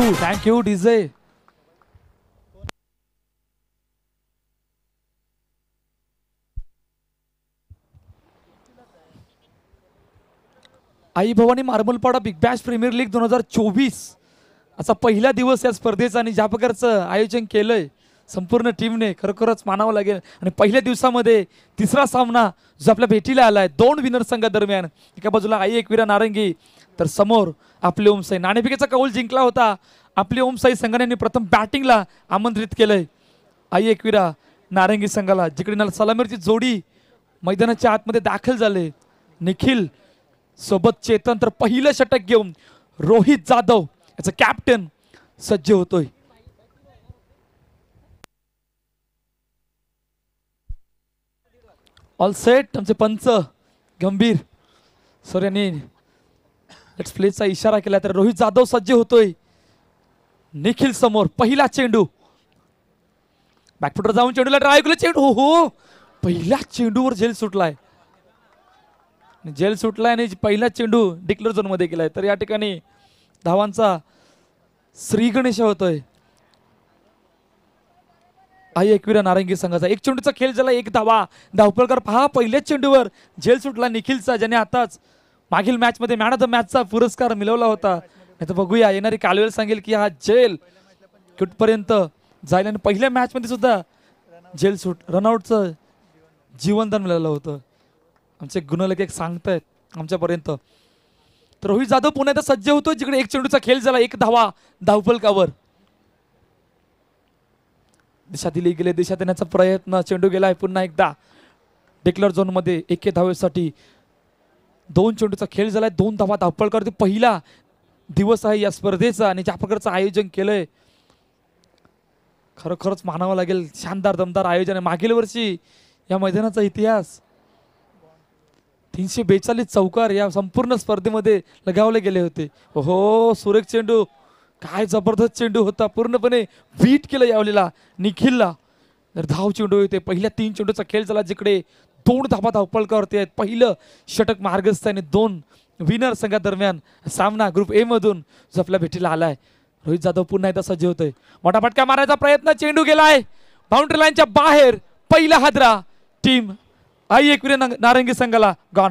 Thank you DJ. Aai Bhavani Marbalpada Big Bash Premier League 2024 असा पहिला दिवस या स्पर्धेचा आणि ज्या प्रकारचं आयोजन केलंय संपूर्ण टीमने खरोखरच मानावं लागेल. आणि पहिल्या दिवसामध्ये तिसरा सामना जो आपल्या भेटीला आलाय दोन विनर संघादरम्यान. एका बाजूला आई एकविरा नारंगी तर समोर आपले ओमसाई. नाणेफेकीचा कौल जिंकला होता आपले ओमसाई संघाने. प्रथम बॅटिंगला आमंत्रित केलंय आई एकविरा नारंगी संघाला, जिकडे सलामीरची जोडी मैदानाच्या आतमध्ये दाखल झाले. निखिल सोबत चेतन तर पहिलं षटक घेऊन रोहित जाधव याचा कॅप्टन सज्ज होतोय. ऑल सेट आमचे पंच गंभीर सर यांनी लेट्स प्लेचा इशारा केला तर रोहित जाधव सज्ज होतोय. निखिल समोर पहिला चेंडू बॅकफुटर जाऊन चेंडूला ट्राय केलं. चेंडू हो पहिल्या चेंडूवर झेल सुटलाय. जेल सुटलाय आणि पहिला चेंडू डिक्लेअर झोन मध्ये गेलाय. तर या ठिकाणी धावांचा श्री गणेश होतोय आई एकविरा नारंगी संघाचा. एक चेंडूचा खेळ झाला, एक धावा. धावपळकर पहा पहिल्याच चेंडूवर झेल सुटला निखिलचा, ज्याने आताच मागील मॅच मध्ये मॅन ऑफ द मॅचचा पुरस्कार मिळवला होता. नाही तर बघूया येणारी कालवेल सांगेल की हा झेल कुठपर्यंत जाईल. आणि पहिल्या मॅच मध्ये सुद्धा झेल सूट रनआउटचं जीवनदान मिळालं होतं. आमचे गुणलेखक सांगतायत आमच्यापर्यंत. तर रोहित जाधव पुन्हा एकदा सज्ज होतो, जिकडे एक चेंडूचा खेळ झाला, एक धावा धावफलकावर. दिशा दिली गेले, दिशा देण्याचा प्रयत्न. चेंडू गेलाय पुन्हा एकदा डिक्लेअर झोन मध्ये. एके धावेसाठी दोन चेंडूचा खेळ झालाय, दोन धावा धावफलकावर. पहिला दिवस आहे या स्पर्धेचा आणि ज्या प्रकारचं आयोजन केलंय खरोखरच मानावं लागेल. शानदार दमदार आयोजन आहे. मागील वर्षी या मैदानाचा इतिहास 342 चौकार या संपूर्ण स्पर्धेमध्ये लगावले गेले होते. हो सुरेख चेंडू, काय जबरदस्त चेंडू होता. पूर्णपणे बीट केलं यावलेला निखिलला. तर धाव चेंडू होते. पहिल्या 3 चेंडूचा खेळ झाला, जिकडे 2 धावा धावपळकावरती आहेत. पहिलं षटक मार्गस्थ आणि 2 विनर संघादरम्यान सामना ग्रुप ए मधून जो आपल्या भेटीला आलाय. रोहित जाधव पुन्हा एकदा सज्ज होतोय. मोठा फटका मारायचा प्रयत्न, चेंडू गेलाय बाउंड्री लाईनच्या बाहेर. पहिला हादरा टीम आई एकविरा नारंगी संघाला गॉन.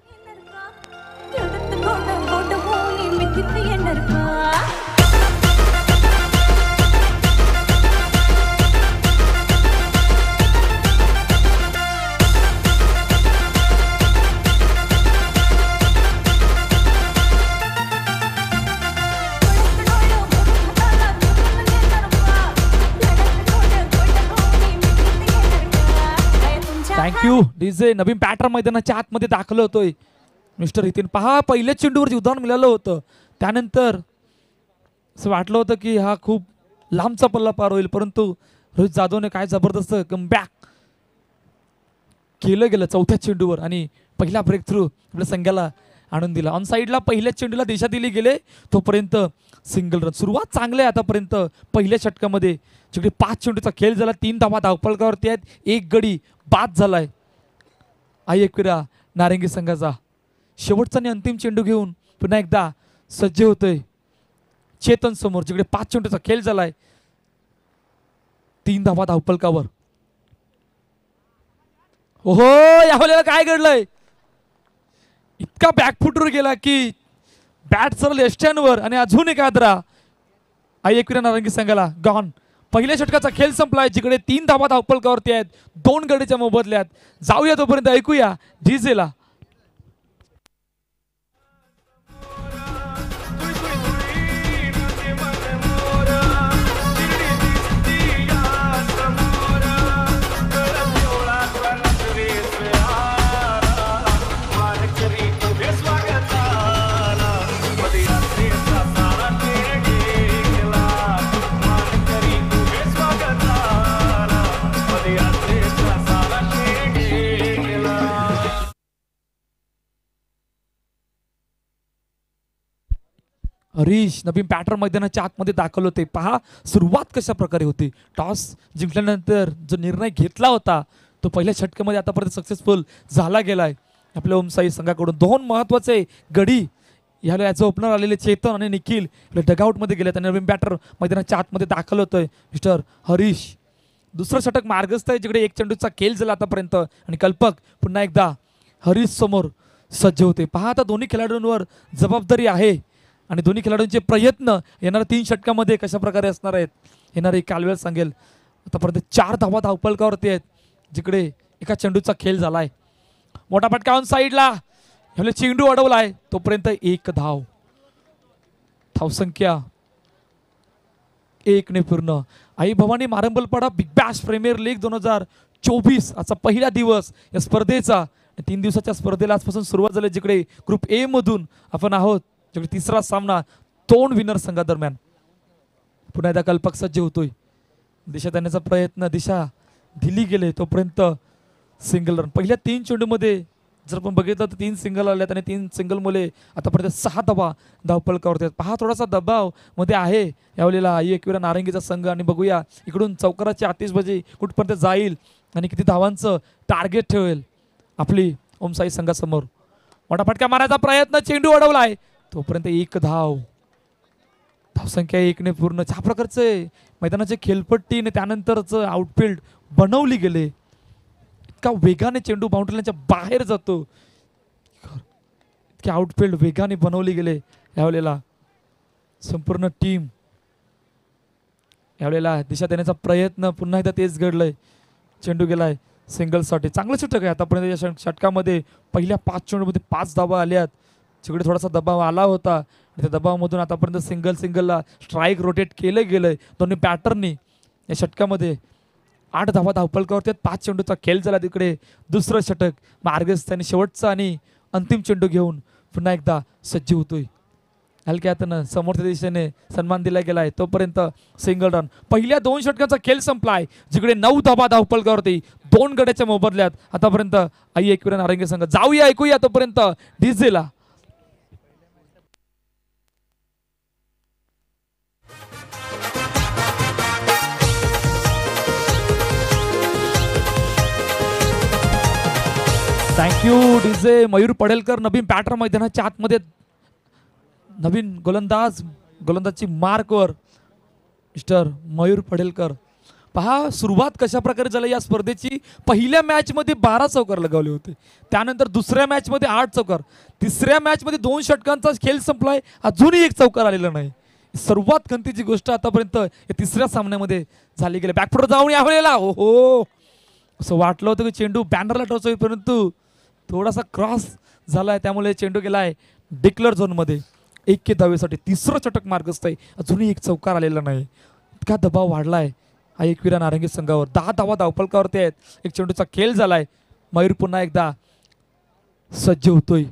Thank you DJ. नवीन बॅटर मैदानाच्या आतमध्ये दाखल होतोय मिस्टर हितीन. पहा पहिल्या चेंडूवर उदाहरण मिळालं होतं, त्यानंतर असं वाटलं होतं की हा खूप लांबचा पल्ला पार होईल, परंतु रोहित जाधवने काय जबरदस्त कमबॅक केलं गेलं चौथ्या चेंडूवर आणि पहिला ब्रेक थ्रू आपल्या संघाला आणून दिला. ऑन साईडला पहिल्या चेंडूला दिशा दिली गेले, तोपर्यंत सिंगल रन. सुरुवात चांगली आहे आतापर्यंत पहिल्या षटकामध्ये, जिकडे 5 चेंडूचा खेळ झाला, 3 धावा धावपळकावरती आहेत, 1 गडी बाद झालाय आई एकविरा नारंगी संघाचा. शेवटचा आणि अंतिम चेंडू घेऊन पुन्हा एकदा सज्ज होतोय चेतन समोर, जिकडे 5 चेंडूचा खेळ झालाय, 3 धावा धावपळकावर. ओहो यावेळेला काय घडलंय, इतका बॅकफुटवर गेला की बॅट सरळ एस्टॅनवर आणि अजून एक आदरा आई एकविरा नारंगी संघाला गॉन. पहिल्या षटकाचा खेळ संपलाय, जिकडे 3 धावा धावपळकावरती आहेत, 2 गडीच्या मोबदल्यात. जाऊया तोपर्यंत ऐकूया डीजेला. हरीश नवीन बॅटर मैदानाच्या आतमध्ये दाखल होते. पहा सुरुवात कशा प्रकारे होती. टॉस जिंकल्यानंतर जो निर्णय घेतला होता तो पहिल्या षटकामध्ये आतापर्यंत सक्सेसफुल झाला गेलाय आपल्या ओमसाई संघाकडून. 2 महत्वाचे गडी ह्याला याचं ओपनर आलेले चेतन आणि निखिल डगआउटमध्ये गेले. आणि नवीन बॅटर मैदानाच्या आतमध्ये दाखल होतोय मिस्टर हरीश. दुसरं षटक मार्गस्थ आहे जिकडे एक चेंडूचा खेळ झाला आतापर्यंत. आणि कल्पक पुन्हा एकदा हरीश समोर सज्ज होते. पहा आता दोन्ही खेळाडूंवर जबाबदारी आहे आणि दोन्ही खेळाडूंचे प्रयत्न येणाऱ्या 3 षटकामध्ये कशा प्रकारे असणार आहेत येणारे कालवेळ सांगेल. आतापर्यंत 4 धावा धावपलकावरती आहेत जिकडे एका चेंडूचा खेळ झालाय. मोठा फटका ऑन साईडला. ह्याला चेंडू अडवलाय तोपर्यंत 1 धाव. धावसंख्या 1 ने पूर्ण. Aai Bhavani Marambalpada Big Bash Premier League 2024 आजचा पहिला दिवस या स्पर्धेचा. 3 दिवसाच्या स्पर्धेला आजपासून सुरुवात झाली जिकडे ग्रुप ए मधून आपण आहोत. जिकडे तिसरा सामना 2 विनर संघादरम्यान. पुन्हा एकदा कल्पक सज्ज होतोय. दिशा देण्याचा प्रयत्न दिशा दिली गेले तोपर्यंत सिंगल रन. पहिल्या 3 चेंडूमध्ये जर आपण बघितलं तर 3 सिंगल आल्यात आणि 3 सिंगल मुले आतापर्यंत 6 धावा धावपलकावरती आहेत. पहा थोडासा दबाव मध्ये आहे यावेळेला आई एकविरा नारंगीचा संघ. आणि बघूया इकडून चौकाराची आतिषबाजी कुठपर्यंत जाईल आणि किती धावांचं टार्गेट ठेवेल आपली ओमसाई संघासमोर. मोठा फटका मारायचा प्रयत्न चेंडू अडवलाय तोपर्यंत 1 धाव. धावसंख्या 1 ने पूर्ण. ज्या प्रकारचे मैदानाचे खेळपट्टी त्यानंतरच आउटफील्ड बनवली गेले इतका वेगाने चेंडू बाउंड्रीच्या बाहेर जातो. इतके आउटफील्ड वेगाने बनवली गेले यावेळेला. संपूर्ण टीम यावेळेला दिशा देण्याचा प्रयत्न पुन्हा एकदा तेच घडलंय. चेंडू गेलाय सिंगलसाठी. चांगलं षटक आहे आतापर्यंत या षटकामध्ये. पहिल्या 5 चेंडूमध्ये 5 धावा आल्यात जिकडे थोडासा दबाव आला होता. त्या दबावामधून आतापर्यंत सिंगलला स्ट्राईक रोटेट केलं गेलंय दोन्ही बॅटरनी. या षटकामध्ये 8 धावा धावपलकावरती 5 चेंडूचा खेळ झाला. तिकडे दुसरं षटक मार्गस्थ आणि शेवटचा आणि अंतिम चेंडू घेऊन पुन्हा एकदा सज्ज होतोय. हलक्या हातानं समोरच्या दिशेने सन्मान दिला गेलाय तोपर्यंत सिंगल रन. पहिल्या 2 षटकांचा खेळ संपलाय जिकडे 9 धावा धावपलकावरती 2 गड्याच्या मोबदल्यात आतापर्यंत आई एकविरा नारंगी संघ. जाऊया ऐकूया तोपर्यंत डीजेला. Thank you DJ. मयूर पडेलकर नवीन बॅटर मैदानाच्या आतमध्ये. नवीन गोलंदाजची मार्कवर मिस्टर मयूर पडेलकर. पहा सुरुवात कशा प्रकारे झाली या स्पर्धेची. पहिल्या मॅच मध्ये 12 चौकार लगावले होते. त्यानंतर दुसऱ्या मॅच मध्ये 8 चौकार. तिसऱ्या मॅच मध्ये 2 षटकांचा खेळ संपलाय अजूनही 1 चौकार आलेला नाही. सर्वात गंतीची गोष्ट आतापर्यंत या तिसऱ्या सामन्यामध्ये झाली गेली. बॅकफुट जाऊन यावेळेला हो असं वाटलं होतं की चेंडू बॅनरला टोचतोय परंतु थोडासा क्रॉस झालाय त्यामुळे चेंडू गेलाय डिक्लेअर झोन मध्ये. 1 धावेसाठी. तिसरं षटक मार्गस्थ आहे अजूनही 1 चौकार आलेला नाही. इतका दबाव वाढलाय हा एकविरा नारंगी संघावर. 10 धावा धावपलकावरती आहेत. 1 चेंडूचा खेळ झालाय. मयूर पुन्हा एकदा सज्ज होतोय.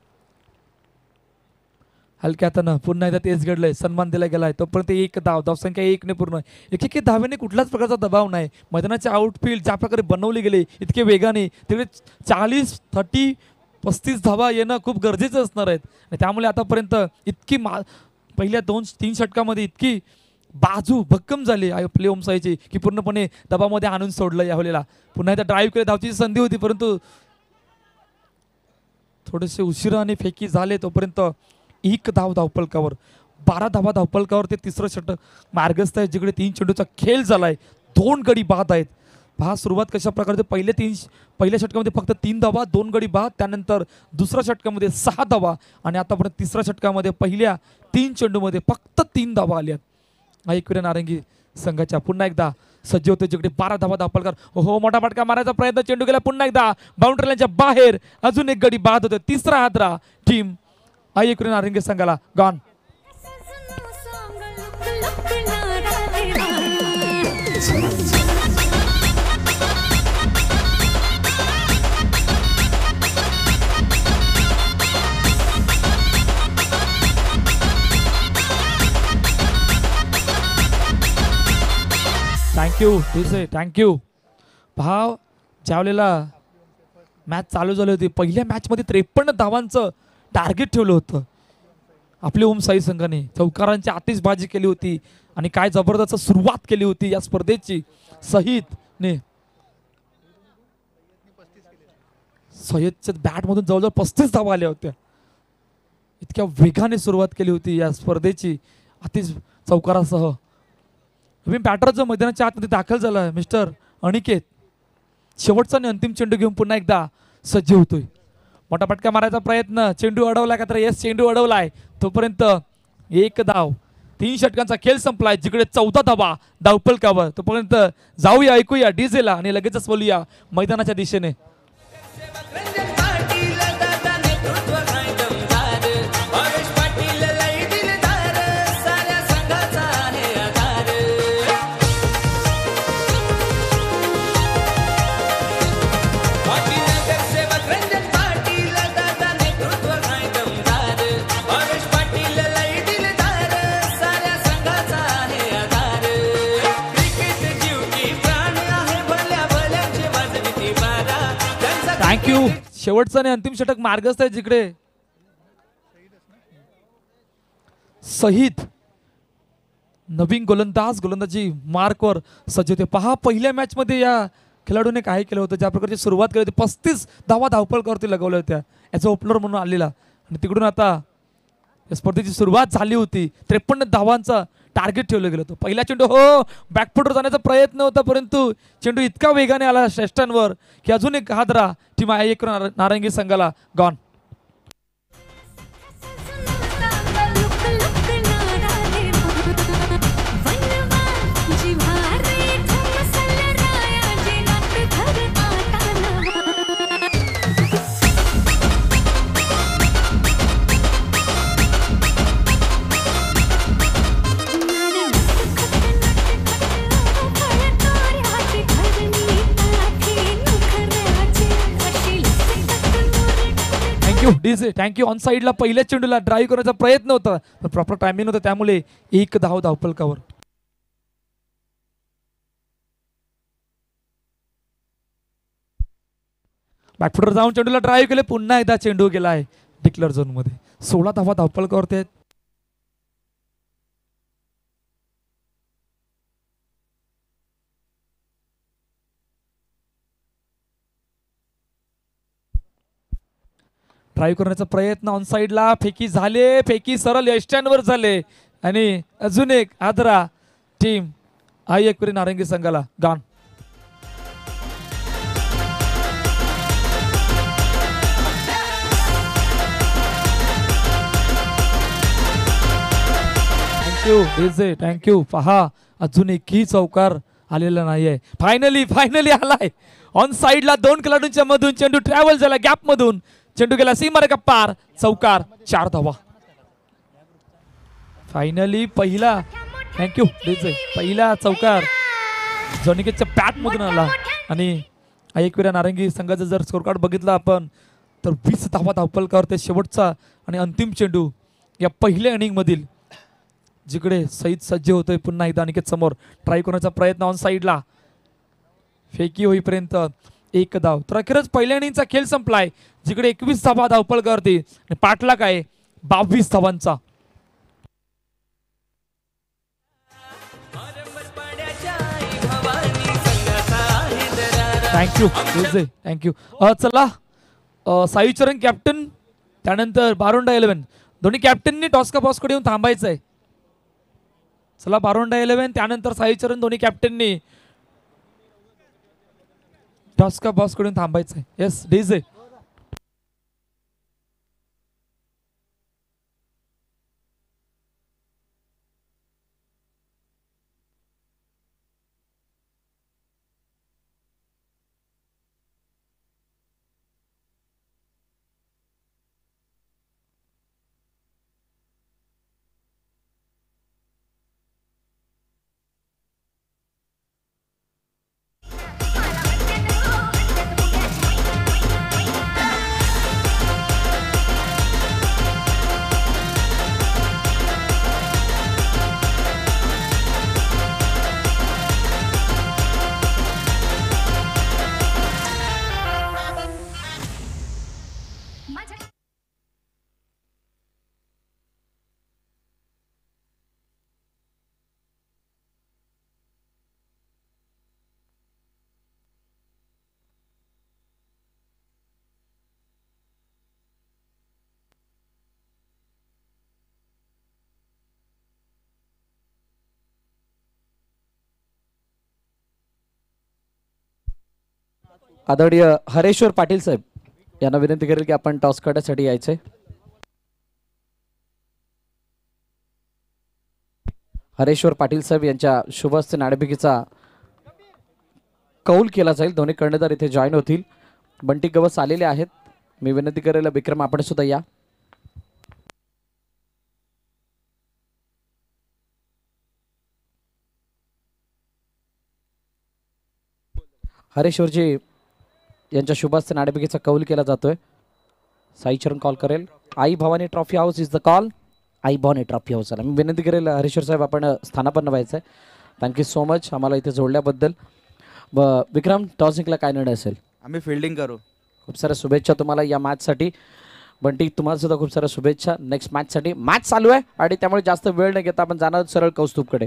हलक्या हातानं पुन्हा एकदा तेच घडलंय. सन्मान दिला गेलाय तोपर्यंत 1 धाव. धावसंख्या 1 ने पूर्ण. एक धावेने कुठल्याच प्रकारचा दबाव नाही. मैदानाचे आउटफील्ड ज्या प्रकारे बनवली गेले इतके वेगाने तिकडे 40, 30, 35 धावा येणं खूप गरजेचं असणार आहेत. आणि त्यामुळे आतापर्यंत इतकी पहिल्या 2-3 षटकामध्ये इतकी बाजू भक्कम झाली आपली ओमसाईची की पूर्णपणे दबावामध्ये आणून सोडलं यावेळेला. पुन्हा एकदा ड्राईव्ह केले धावची संधी होती परंतु थोडेसे उशिराने फेकी झाले तोपर्यंत 1 धाव धावपलकावर. 12 धावा धावपलकावर ते तिसरं षटक मार्गस्थ आहे जिकडे 3 चेंडूचा खेळ झालाय. 2 गडी बाद आहेत. पहा सुरुवात कशा प्रकारचे. पहिल्या षटकामध्ये फक्त 3 धावा 2 गडी बाद. त्यानंतर दुसऱ्या षटकामध्ये 6 धावा आणि आतापर्यंत तिसऱ्या षटकामध्ये पहिल्या 3 चेंडूमध्ये फक्त 3 धावा आल्यात एकविरा नारंगी संघाच्या. पुन्हा एकदा सज्ज होते जिकडे 12 धावा धावपलकार. हो मोठा फटका मारायचा प्रयत्न चेंडू गेला पुन्हा एकदा बाउंड्री लाईनच्या बाहेर. अजून 1 गडी बाद होते. तिसरा हादरा टीम एकविरा नारंगी संघाला गॉन. Thank you DJ. थँक्यू. पहा ज्यावेळेला मॅच चालू झाली होती पहिल्या मॅचमध्ये 53 धावांचं टार्गेट ठेवलं होतं आपली ओमसाई संघाने. चौकारांची आतिषबाजी केली होती आणि काय जबरदस्त सुरुवात केली होती या स्पर्धेची. सहीदने सय्यदच्या बॅटमधून जवळजवळ 35 धावा आल्या होत्या. इतक्या वेगाने सुरुवात केली होती या स्पर्धेची अतिच चौकारासह. नवीन बॅटर जो मैदानाच्या आतमध्ये दाखल झाला मिस्टर अनिकेत शेवटचा आणि अंतिम चेंडू घेऊन पुन्हा एकदा सज्ज होतोय. मोठा पटका मारायचा प्रयत्न, चेंडू अडवलाय का तर येस चेंडू अडवलाय. तोपर्यंत एक धाव, 3 षटकांचा खेळ संपलाय. जिकडे 14 धावा धावपलकावर. तोपर्यंत जाऊया ऐकूया डीजेला आणि लगेचच बोलूया मैदानाच्या दिशेने. थँक्यू. शेवटचं आणि अंतिम षटक मार्गस्थ आहे जिकडे सहित नवीन गोलंदाजी मार्कवर सज्ज होते. पहा पहिल्या मॅच मध्ये या खेळाडूने काय केलं होतं, ज्या प्रकारची सुरुवात केली होती. 35 धावा धावपळकावरती लगवल्या होत्या ॲज अ ओपनर म्हणून आलेला. आणि तिकडून आता या स्पर्धेची सुरुवात झाली होती. 53 धावांचा टार्गेट ठेवलं गेलं होतं. पहिला चेंडू हो बॅकफुटवर जाण्याचा प्रयत्न होता, परंतु चेंडू इतका वेगाने आला श्रेष्ठांवर की अजून एक हादरा टीम एक नारंगी संघाला गॉन. DJ thank you. ऑन साईडला पहिल्या चेंडूला ड्राईव्ह करण्याचा प्रयत्न होता, पण प्रॉपर टायमिंग होता, त्यामुळे एक धाव धावपलकावर. बॅकफुटवर जाऊन चेंडूला ड्राईव्ह केले. पुन्हा एकदा चेंडू गेलाय डिक्लेअर झोन मध्ये. 16 धावा धावपलकावरती आहेत. ड्राईव्ह करण्याचा प्रयत्न ऑन साईडला. फेकी झाले, फेकी सरळ यष्टांवर झाले आणि अजून एक आदरा टीम एकविरी नारंगी संघाला गॉन. Thank you DJ thank you. पहा अजून एकही चौकार आलेला नाहीये. फायनली आलाय. ऑन साईडला 2 खेळाडूंच्या मधून चेंडू ट्रॅव्हल झाला गॅप मधून. चेंडू गेला सीमारेखा पार. चौकार 4 धावा. फायनली पहिला थँक्यू डीजे पहिला चौकार जॉनिकेटच्या बॅट मधून आला. आणि एकविरा नारंगी संघाचा जर स्कोर कार्ड बघितला आपण तर 20 धावा धावपलकावर ते शेवटचा आणि अंतिम चेंडू या पहिल्या इनिंग मधील जिकडे सईद सज्ज होतोय. पुन्हा एकदा अनिकेत समोर ट्राय करण्याचा प्रयत्न ऑन साईडला. फेकी होईपर्यंत एक धाव. तर अखेरच पहिल्या इनिंगचा खेळ संपलाय जिकडे 21 धावा धावपळकावरती आणि पाठलाग आहे 22 धावांचा. Thank you thank you. चला साईचरण कॅप्टन त्यानंतर बारोंडा 11 दोन्ही कॅप्टननी टॉस का बॉसकडे येऊन थांबायचंय. चला बारोंडा 11 त्यानंतर साईचरण दोन्ही कॅप्टननी टॉस का बॉस कडून थांबायचंय. Yes DJ. आदरणीय हरेश्वर पाटील साहेब यांना विनंती करेल की आपण टॉस करण्यासाठी यायचे. हरेश्वर पाटील साहेब यांच्या शुभ हस्ते नाणेफेकीचा कौल केला जाईल. दोन्ही कर्णधार इथे जॉईन होतील. बंटी गवस आलेले आहेत. मी विनंती करेल विक्रम आपण सुद्धा या. हरेश्वरजी यांच्या शुभ हस्ते नाणेफेकीचा कौल केला जातोय. साईचरण कॉल करेल. Aai Bhavani trophy house is the call. Aai Bhavani trophy house. मी विनंती करेल हरेश्वर साहेब आपण स्थानापन्न व्हायचं आहे. थँक्यू सो मच आम्हाला इथे जोडल्याबद्दल. विक्रम टॉस जिंकला काय निर्णय असेल? आम्ही फिल्डिंग करू. खूप साऱ्या शुभेच्छा तुम्हाला या मॅचसाठी. बंटी तुम्हाला सुद्धा खूप साऱ्या शुभेच्छा नेक्स्ट मॅचसाठी. मॅच चालू आहे आणि त्यामुळे जास्त वेळ न घेता आपण जाणार सरळ कौस्तुभकडे.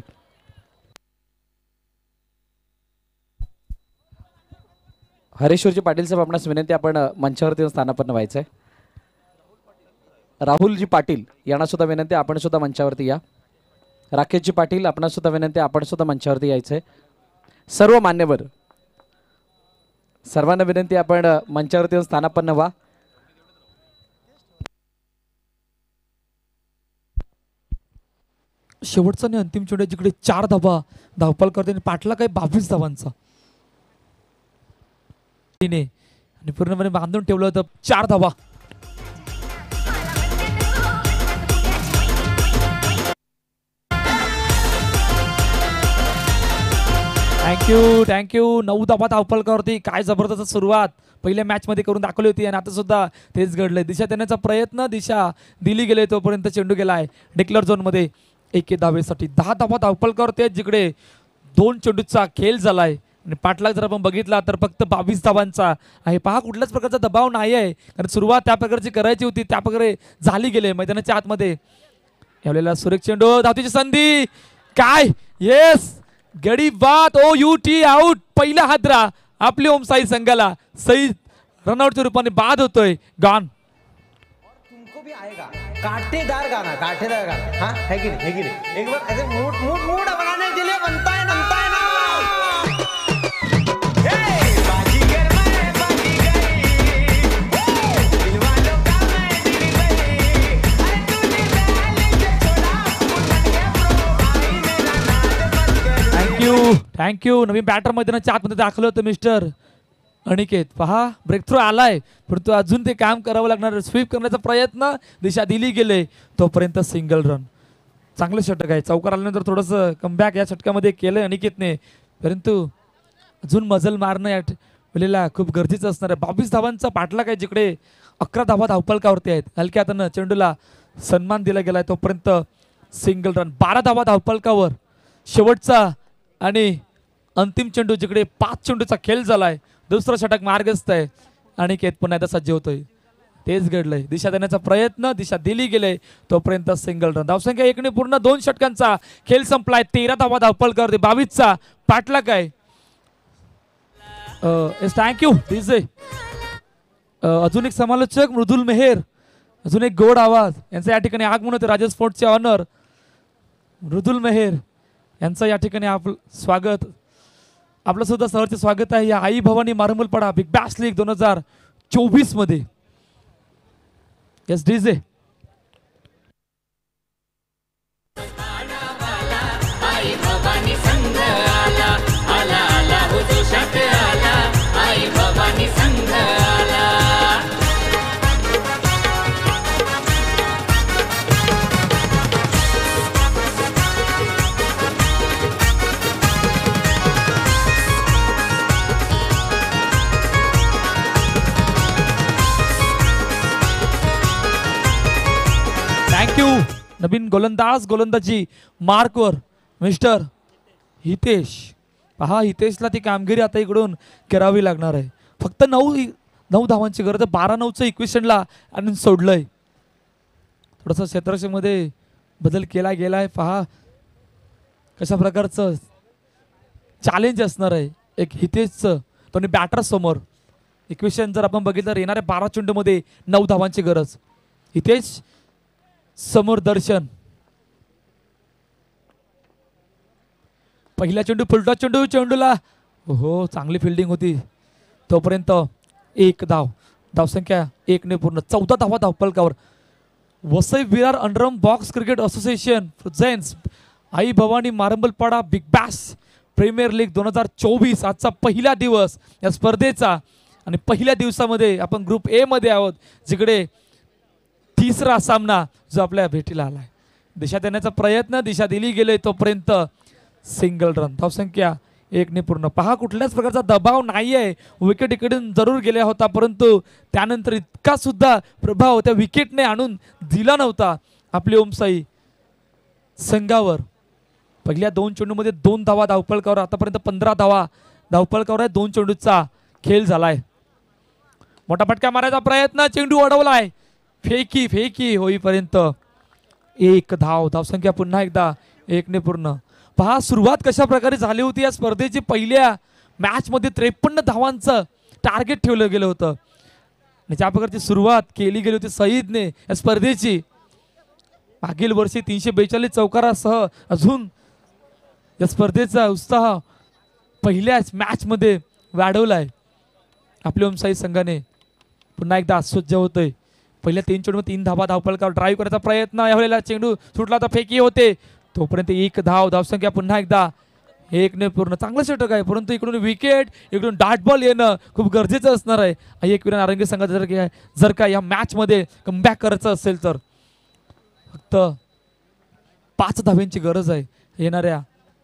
हरेश्वरजी पाटील साहेब आपणास विनंती आपण मंचावरती स्थानापन्न व्हायचं आहे. राहुलजी पाटील यांना सुद्धा विनंती आपण सुद्धा मंचावरती या. राकेशजी पाटील आपणास सुद्धा विनंती आपण सुद्धा मंचावरती यायचं आहे. सर्व मान्यवर सर्वांना विनंती आपण मंचावरती स्थानापन्न व्हा. शेवटचा आणि अंतिम चेंडू जिकडे 4 धावा धावपाल करते आणि पाटला काही 22 धावांचा आणि पूर्णपणे बांधून ठेवलं होतं. 4 धावा. थँक्यू 9 धावा धावपलकावरती. काय जबरदस्त सुरुवात पहिल्या मॅच मध्ये करून दाखवली होती आणि आता सुद्धा तेच घडलंय. दिशा देण्याचा प्रयत्न दिशा दिली गेले तोपर्यंत चेंडू गेलाय डिक्लेअर झोन मध्ये. 1 धावेसाठी 10 धावा धावपलकावरती जिकडे 2 चेंडूचा खेळ झालाय आणि पाटला जर आपण बघितला तर फक्त 22 धावांचा आहे. पहा कुठल्याच प्रकारचा दबाव नाही आहे कारण सुरुवात त्या प्रकारची करायची होती त्या प्रकारे झाली गेले मैदानाच्या आतमध्ये. यावेळेला सुरेख चेंडू धावतीची संधी काय येस गडी बात OUT आउट. पहिला हादरा आपली ओमसाई संघाला सही रनआउटच्या रूपाने बाद होतोय. गॉन. तुमको भी आएगा कांटेदार गाना हाँ है कि नहीं एक बार ऐसे मूड बनाने के लिए बनता है ना. थँक्यू नवीन बॅटर मैदानाच्या आतमध्ये दाखल होतं मिस्टर अनिकेत. पहा ब्रेक थ्रू आलाय परंतु अजून ते काम करावं लागणार. स्वीप करण्याचा प्रयत्न दिशा दिली गेले तोपर्यंत सिंगल रन. चांगलं षटक आहे. चौकार आल्यानंतर थोडंसं कमबॅक या षटकामध्ये केलं अनिकेतने परंतु अजून मजल मारणं या वेळेला खूप गरजेचं असणार आहे. 22 धावांचा पाटला काय जिकडे 11 धावा धावपलकावरती आहेत. हलक्या हातानं चेंडूला सन्मान दिला गेलाय तोपर्यंत सिंगल रन. 12 धावा धावपलकावर शेवटचा आणि अंतिम चेंडू जिकडे 5 चेंडूचा खेळ झालाय. दुसरं षटक मार्गस्थ आहे. अनिकेत पुन्हा एकदा सज्ज होतोय. तेच घडलंय. दिशा देण्याचा प्रयत्न दिशा दिली गेले तोपर्यंत सिंगल रन. धावसंख्या 1 ने पूर्ण 2 षटकांचा खेळ संपलाय. 13 धावा धावपलकावरती 22चा पाटला काय. Thank you DJ. अजून एक समालोचक मृदुल मेहर अजून एक गोड आवाज यांचं या ठिकाणी आगमन होते. राजस स्पोर्ट्सचे ऑनर मृदुल मेहर यांचं या ठिकाणी आपलं स्वागत. आपलं सुद्धा सहर्ष स्वागत आहे या Aai Bhavani Marmalpada Big Bash League 2024 मध्ये. Yes DJ. थँक्यू नवीन गोलंदाजी मार्कवर मिस्टर हितेश. पहा हितेशला ती कामगिरी आता इकडून करावी लागणार आहे. फक्त 9 धावांची गरज. 12-9चं इक्वेशनला आणून सोडलंय. थोडंसं क्षेत्रक्षेत्रामध्ये बदल केला गेलाय. पहा कशा प्रकारचं चॅलेंज असणार आहे एक हितेशचं पण बॅटर समोर. इक्वेशन जर आपण बघितलं तर येणाऱ्या 12 चेंडूमध्ये 9 धावांची गरज. हितेश समोर दर्शन. पहिला चेंडू फुलटॉस चेंडूला हो चांगली फिल्डिंग होती तोपर्यंत 1 धाव, धावसंख्या 1 ने पूर्ण. 14 धावा धावफलकावर. Vasai Virar Underarm Box Cricket Association presents Aai Bhavani Marambalpada Big Bash Premier League 2024. आजचा पहिला दिवस या स्पर्धेचा आणि पहिल्या दिवसामध्ये आपण ग्रुप ए मध्ये आहोत, जिकडे तिसरा सामना जो आपल्या भेटीला आलाय. दिशा देण्याचा प्रयत्न, दिशा दिली गेले तोपर्यंत सिंगल रन, धावसंख्या 1 ने पूर्ण. पहा कुठल्याच प्रकारचा दबाव नाही आहे. विकेट इकडून जरूर गेला होता, परंतु त्यानंतर इतका सुद्धा प्रभाव त्या विकेटने आणून दिला नव्हता आपली ओमसाई संघावर. पहिल्या 2 चेंडूमध्ये 2 धावा धावफलकावर. आतापर्यंत 15 धावा धावफलकावर आहे. 2 चेंडूचा खेळ झालाय. मोठा फटका मारायचा प्रयत्न, चेंडू अडवलाय. फेकी फेकी होईपर्यंत 1 धाव, धावसंख्या पुन्हा एकदा 1 ने पूर्ण. पहा सुरुवात कशा प्रकारे झाली होती या स्पर्धेची. पहिल्या मॅच मध्ये 53 धावांचं टार्गेट ठेवलं गेलं होतं आणि ज्या प्रकारची सुरुवात केली गेली होती सईदने या स्पर्धेची. मागील वर्षी 342 चौकारासह अजून या स्पर्धेचा उत्साह पहिल्याच मॅच मध्ये वाढवलाय आपल्या ओमसाई संघाने. पुन्हा एकदा सज्ज होतोय. पहिल्या 3 चेंडूमध्ये 3 धावा धावफलकावर. ड्राईव्ह करायचा प्रयत्न, यावेळेला चेंडू सुटला तर फेकी होते. तोपर्यंत 1 धाव, धावसंख्या पुन्हा एकदा 1 ने पूर्ण. चांगलं षटक आहे, परंतु इकडून विकेट, इकडून डॉट बॉल येणं खूप गरजेचं असणार आहे. एक विरार नारंगी संघाचा जर का या मॅच मध्ये कमबॅक करायचं असेल तर फक्त 5 धाव्यांची गरज आहे येणाऱ्या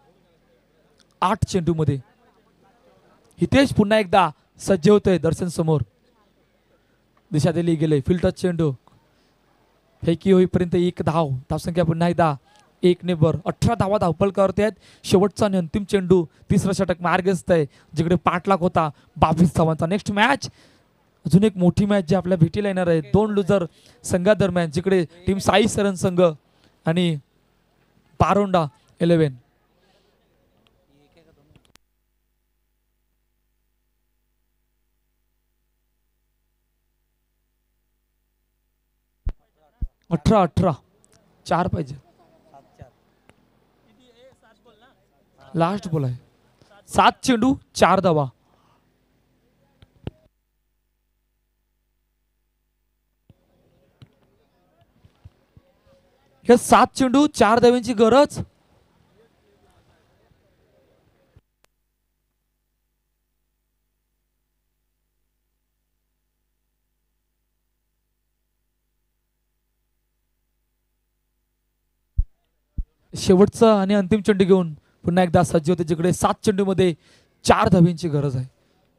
8 चेंडूमध्ये. हितेश पुन्हा एकदा सज्ज होतोय दर्शन समोर. दिशा दिली गेले, फिल्टर चेंडू फेकी होईपर्यंत 1 धाव, धावसंख्या पुन्हा एकदा 1 ने वर. 18 धावा धावफलकावरती आहेत. शेवटचा आणि अंतिम चेंडू, तिसरा षटक मार्गस्थ आहे, जिकडे पाठलाग होता 22 धावांचा. नेक्स्ट मॅच, अजून एक मोठी मॅच जी आपल्या भेटीला येणार आहे 2 लुजर संघादरम्यान, जिकडे टीम साई सरन संघ आणि पारोंडा 11. अठरा 4 पाहिजे. लास्ट बॉल आहे. 7 चेंडू 4 धावा. या 7 चेंडू 4 धाव्यांची गरज. शेवटचा आणि अंतिम चेंडू घेऊन पुन्हा एकदा सज्ज होते, जिकडे 7 चेंडूमध्ये 4 धाव्यांची गरज आहे.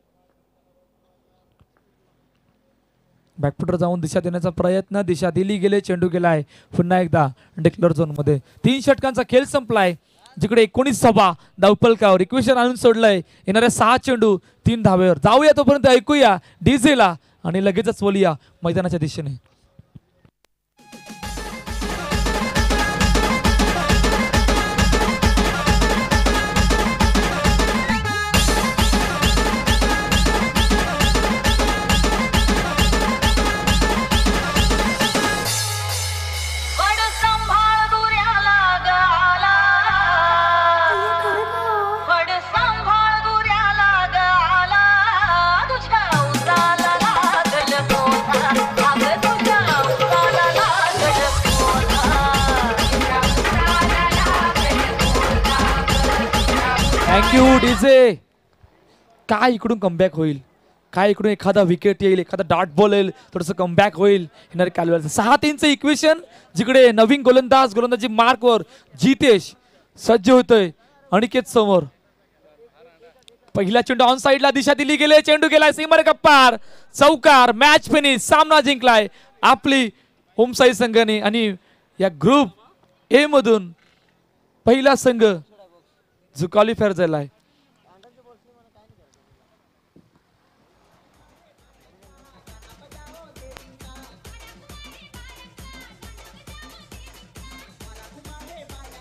बॅकफुटर जाऊन दिशा देण्याचा प्रयत्न, दिशा दिली गेले, चेंडू गेलाय पुन्हा एकदा डिक्लेअर झोन मध्ये. 3 षटकांचा खेळ संपलाय, जिकडे 19 धावा धावफलकावर. इक्वेशन आणून सोडलंय. येणाऱ्या 6 चेंडू 3 धावेवर. जाऊया तोपर्यंत ऐकूया डीजेला आणि लगेचच वळूया मैदानाच्या दिशेने. Thank you DJ. काय इकडून कमबॅक होईल, काय इकडून एखादा विकेट येईल, एखादा डॉट बॉल येईल, थोडंसं कमबॅक होईल येणारे कालव्याचं. 6-3चं इक्वेशन, जिकडे नवीन गोलंदाजी मार्कवर जितेश सज्ज होतोय अनिकेत समोर. पहिला चेंडू ऑन साइडला, दिशा दिली गेले, चेंडू गेलाय सीमारे गप्पार, चौकार. मॅच फिनिश, सामना जिंकलाय आपली ओमसाई संघाने आणि या ग्रुप ए मधून पहिला संघ जो क्वालिफायर झालाय.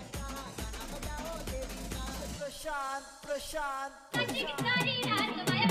प्रशांत